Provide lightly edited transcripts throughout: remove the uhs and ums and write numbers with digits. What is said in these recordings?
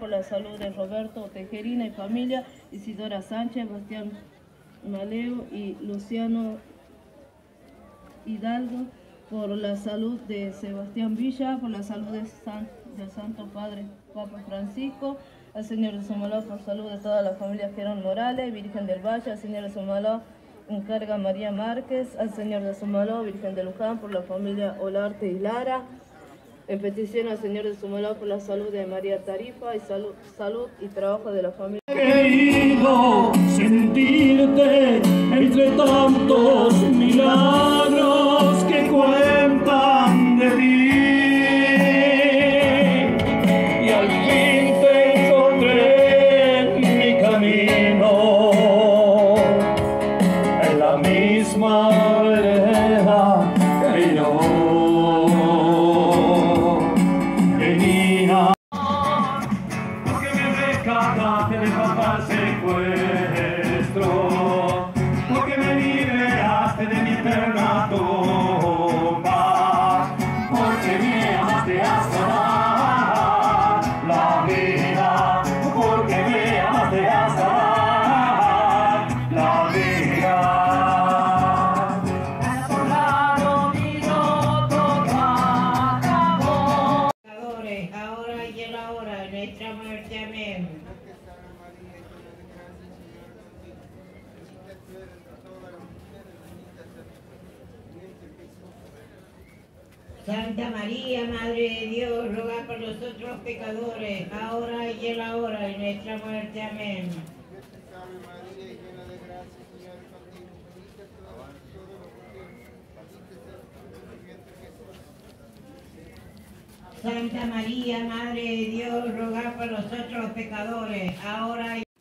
por la salud de Roberto Tejerina y familia, Isidora Sánchez, Bastián Maleo y Luciano Hidalgo, por la salud de Sebastián Villa, por la salud del Santo Padre Papa Francisco, al Señor de Somaló por salud de toda la familia Gerón Morales, Virgen del Valle, al Señor de Somaló encarga María Márquez, al Señor de Somaló, Virgen de Luján, por la familia Olarte y Lara, en petición al Señor de Somaló por la salud de María Tarifa y salud y trabajo de la familia. Querido sentirte entre tantos milagros que cuentan de ti, y al fin te encontré en mi camino, en la misma vereda que yo venía. Porque me rescataste de papá secuestro, porque me liberaste de mi eterna tumba, porque me amaste hasta dar la vida, porque me amaste hasta dar la vida. Por lado vino todo acabó. Ahora y en la hora de nuestra muerte. Amén. Santa María, Madre de Dios, ruega por nosotros pecadores, ahora y en la hora de nuestra muerte. Amén. Santa María, Madre de Dios, ruega por nosotros pecadores, ahora y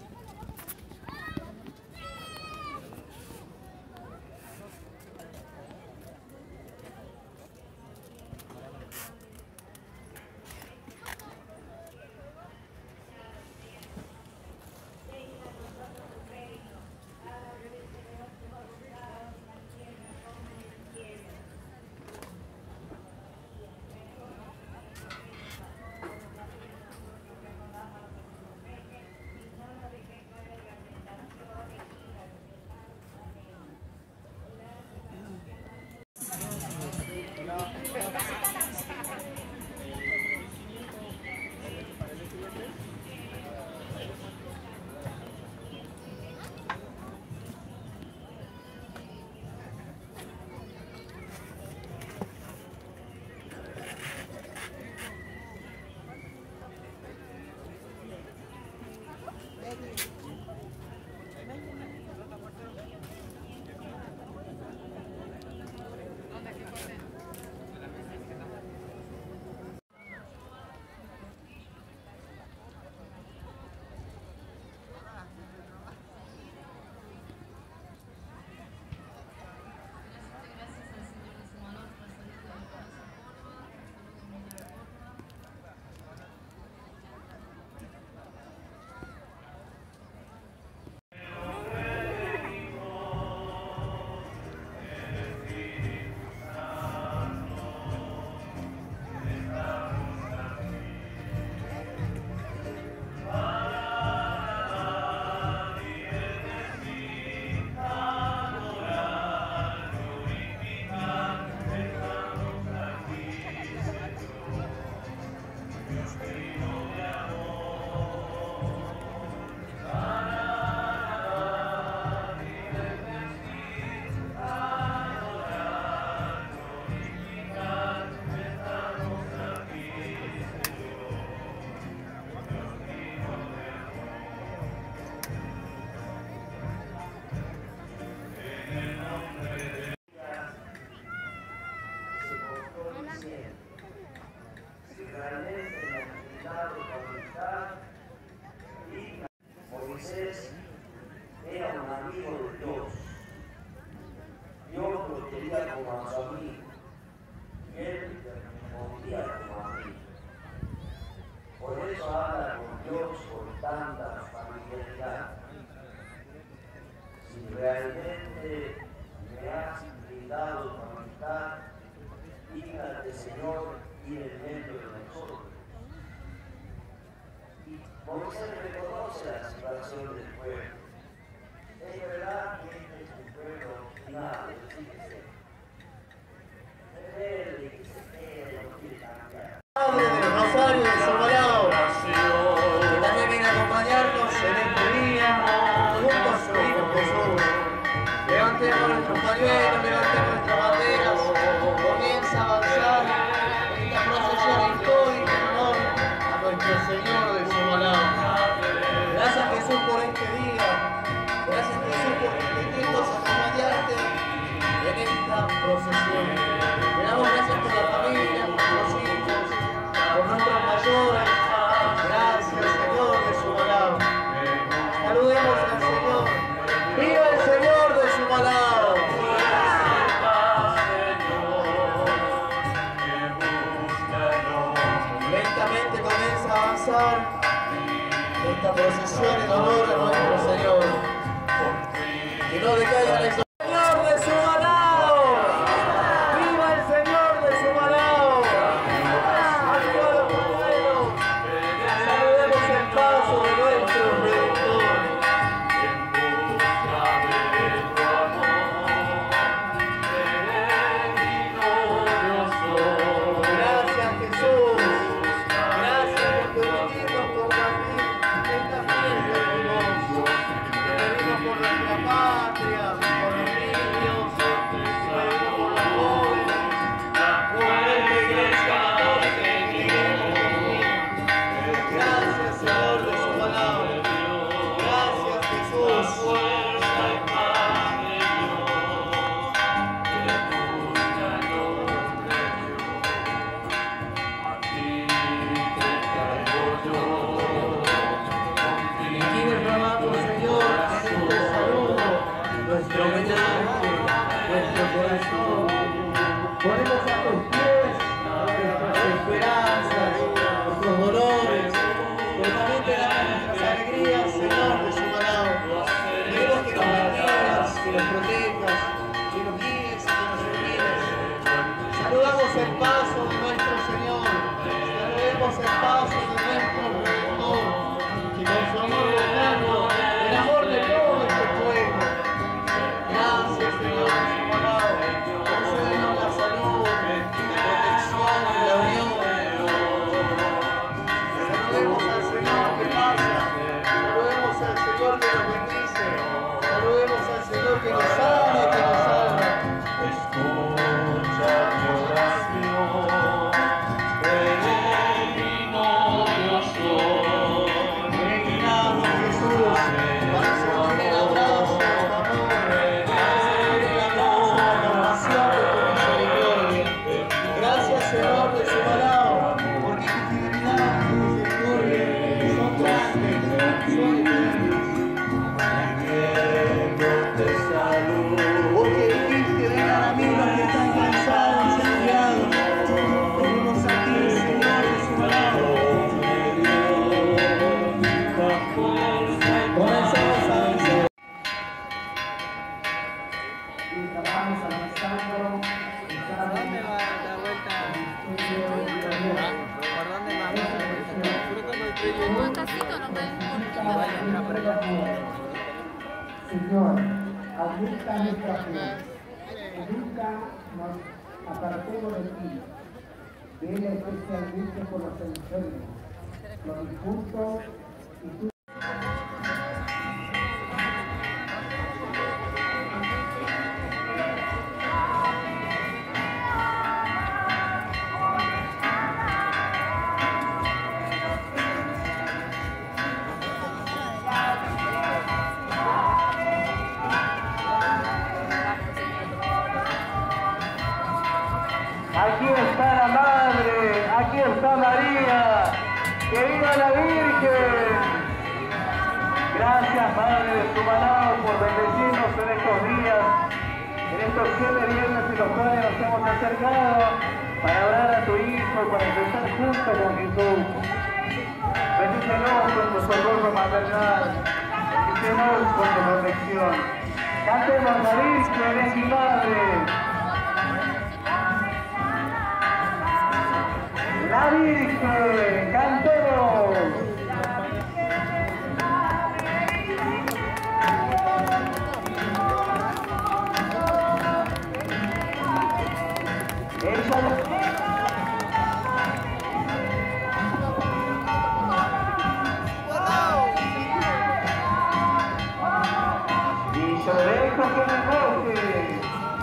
Moisés era un amigo de Dios. Dios lo quería como a su amigo y él le respondía como amigo. Por eso habla con Dios con tanta familiaridad. Si realmente me has brindado tu amistad, dígnate, Señor, ir en medio de nosotros. Moisés reconoce la situación del pueblo. Es verdad que este es un pueblo obstinado, fíjese. Rebelde, que se quede, no quiere cambiar. Padre del Rosario de Somalao, que también viene a acompañarnos en este día, junto a su Hijo Jesús. Levantemos nuestros pañuelos, levantemos nuestras banderas, comienza a avanzar esta procesión histórica en honor a nuestro Señor de Somalao. Gracias Jesús por este día, gracias Jesús por permitirnos acompañarte en esta procesión. Le damos gracias por la familia, por los hijos, por nuestros mayores. Gracias Señor de Somalao. Saludemos al Señor. ¡Viva el Señor de Somalao! Lentamente comienza a avanzar esta procesión en honor a nuestro Señor. Que no decaiga la historia. ¡Señor de Somalao! ¡Viva el Señor de Somalao! ¡Arriba los pañuelos! Saludemos el paso de nuestro Redentor. Gracias Jesús. Gracias por permitirnos compartir esta fiesta de gozo. Pedimos por nuestra patria, por los niños, pedimos por los jóvenes, por nuestra iglesia católica. Gracias Señor de Somalao. Gracias Jesús. Y aquí derramamos, Señor, en este saludo, nuestro homenaje, nuestro corazón. Ponemos a tus pies nuestras esperanzas, nuestros dolores, pero también te damos nuestras alegrías, Señor de Somalao. Pedimos que nos bendigas, que nos protejas, que nos guíes y que nos ilumines. Saludamos el paso de nuestro Señor, saludemos el paso de nuestro Redentor, que con su amor gobernando el amor de todo este pueblo. Gracias Señor de Somalao, concédenos la salud, la protección y la unión. Saludemos al Señor que pasa, saludemos al Señor que nos bendice, saludemos al Señor que nos ama y que nos salva. Escucha mi oración, peregrino yo soy. Peregrinamos Jesús, para sentir el abrazo de tu amor, para sentir el abrazo de la compasión de tu misericordia. Gracias Señor de Somalao, porque tu fidelidad y tu misericordia son grandes, son eternas. Te saludo. Porque dijiste, vengan a mí los que están cansados y agobiados. Venimos a ti, Señor de Somalao. Comenzamos a vencer. Vamos avanzando. ¿Por dónde va la vuelta? ¿Por dónde va? En buen casito no pueden. Señor, aumenta nuestra fe, edúcanos a apartemos de ti, vela especialmente por los enfermos, los difuntos y tú. Aquí está la Madre, aquí está María, que viva la Virgen. Gracias Madre de Somalao por bendecirnos en estos días, en estos 7 viernes en los cuales nos hemos acercado para orar a tu Hijo, para empezar juntos con Jesús. Bendícenos con tu socorro maternal, bendícenos con tu protección. Cantemos la Virgen, es mi Madre. La Virgen, cantemos. Y yo dejo que me moje.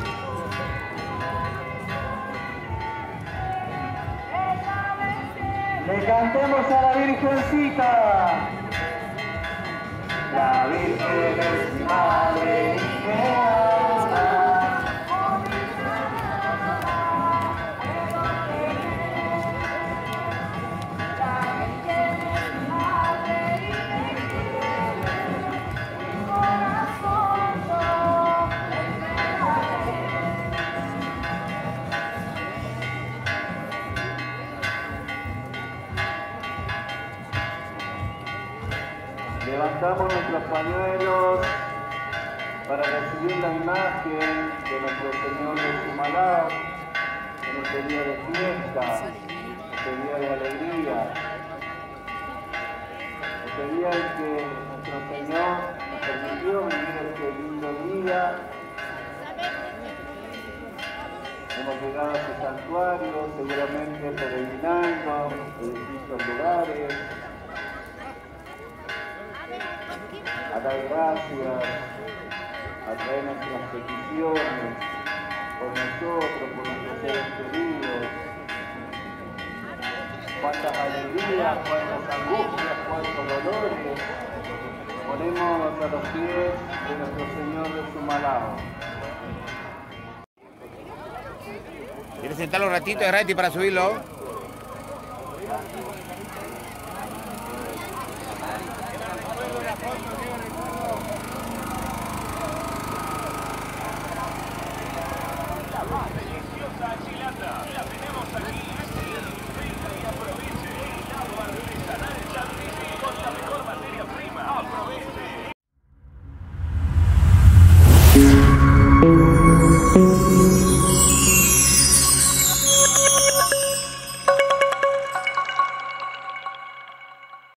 Le cantemos a la Virgencita. La Virgen es mi madre y me ama. Levantamos nuestros pañuelos para recibir la imagen de nuestro Señor de Sumalao en este día de fiesta, este día de alegría, este día en que nuestro Señor nos permitió vivir este lindo día. Hemos llegado a su santuario, seguramente peregrinando de distintos lugares, a dar gracias, a traer nuestras peticiones por nosotros, por nuestros seres queridos. Cuántas alegrías, cuántas angustias, cuántos dolores ponemos a los pies de nuestro Señor de Sumalao. ¿Quieres sentarlo un ratito, Errati, para subirlo? Una foto.